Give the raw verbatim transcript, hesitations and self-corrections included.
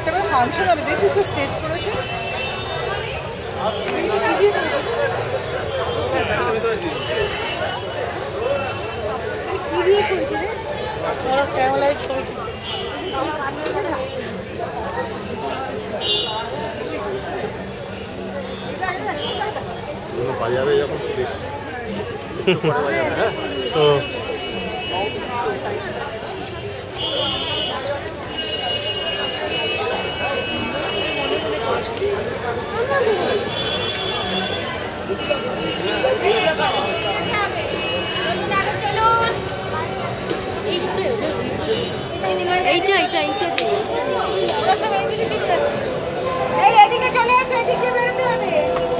একটা ফাংশন হবে দেখছিস তো স্টেজ করেছে বাজারে যখন পুলিশ তো এইটা এইটা এইটা ওরা সব এইদিকে চলে যাচ্ছে এই এদিকে চলে আসো এদিকে বেরোতে হবে